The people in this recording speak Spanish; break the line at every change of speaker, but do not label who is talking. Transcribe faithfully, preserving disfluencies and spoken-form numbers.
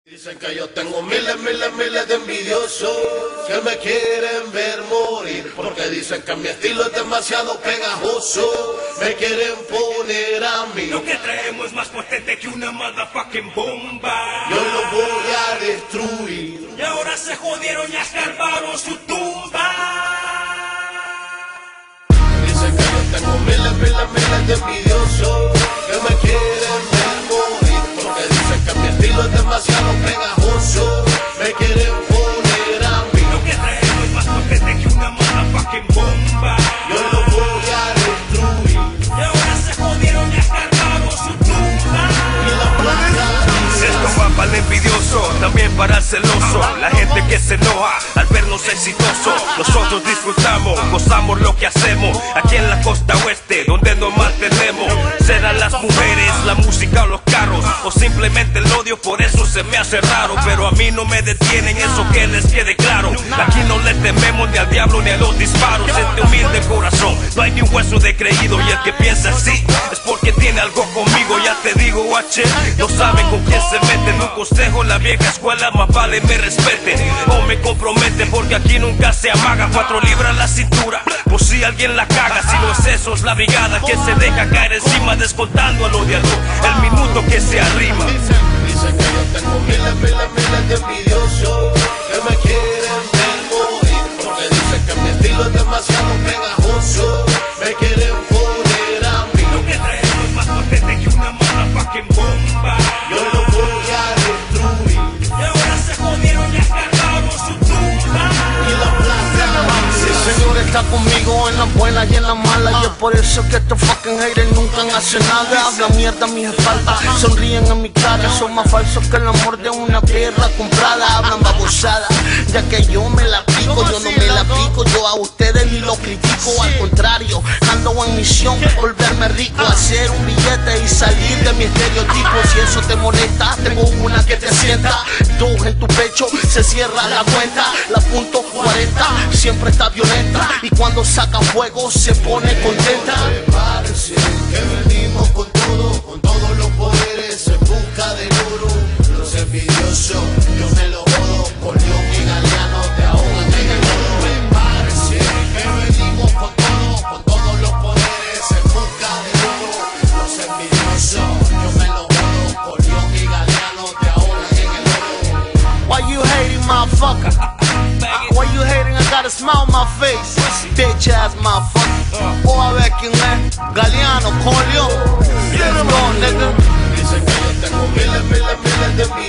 Dicen que yo tengo miles, miles, miles de envidiosos que me quieren ver morir, porque dicen que mi estilo es demasiado pegajoso, me quieren poner a mí.
Lo que traemos es más potente que una motherfucking bomba.
Yo lo voy a destruir.
Y ahora se jodieron y escarbaron su tumba.
Dicen que yo tengo miles, miles, miles de envidiosos que me quieren ver morir, porque dicen que mi estilo es demasiado pegajoso, me quieren poner a mí.
Lo que traemos es más potente que una motherfucking bomba.
Yo lo voy a destruir.
Y ahora se jodieron y escarbaron su tumba.
Y la plata
Esto va para el envidioso, también para el celoso, la gente que se enoja al vernos exitosos. Nosotros disfrutamos, gozamos lo que hacemos aquí en la costa oeste, donde nos mantenemos. Serán las mujeres, la música o los carros, o simplemente el odio, por eso se me hace raro. Pero a mí no me detienen, eso que les quede claro. Aquí no le tememos ni al diablo ni a los disparos. Este humilde corazón, no hay ni un hueso de creído, y el que piensa así es porque tiene algo conmigo. Ya te digo, guache, no saben con quién se meten. Un consejo, la vieja escuela, más vale me respeten o me comprometen, porque aquí nunca se amaga. Cuatro libras la cintura, por si alguien la caga. Si no es eso, es la brigada que se deja caer encima, descontando al odiador el minuto que se arrima.
Dicen, dicen que yo tengo miles, miles, miles de envidiosos que me quieren ver morir, porque dicen que mi estilo es demasiado pegajoso, me quieren poner a mí.
Lo que traemos es más potente que una motherfucking bomba.
Yo lo voy a destruir.
Y ahora se jodieron y escarbaron su tumba.
Y la plata
El Señor está conmigo en las buenas y en las malas, y es por eso que estos fucking haters nunca hacen nada. Hablan mierda a mis espaldas, sonríen en mi cara, son más falsos que el amor de una perra comprada. Hablan babosada, ya que yo me la pico, yo no me la pico, yo a ustedes ni lo critico. Al contrario, ando en misión, volverme rico, hacer un billete y salir de mi estereotipo. Si eso te molesta, tengo una que te sienta, dos en tu pecho, se cierra la cuenta. La punto cuarenta siempre está violenta, y cuando saca fuego se pone contenta.
Prepárense que venimos con todo, con todos los poderes en busca del oro. Los envidiosos, yo me lo jodo, por Dios y Galeano te ahogan en el oro. Prepárense que venimos con todo, con todos los poderes en busca del oro. Los envidiosos, yo me lo jodo, por Dios y Galeano te ahogan en el oro.
Why you hating, motherfucker? Why you hating? I got a smile on my face, bitch ass motherfucker. Oh, a ver quién es, Galeano, Corleone. Let's go, nigga.
Dicen que yo tengo miles, miles, miles de envidiosos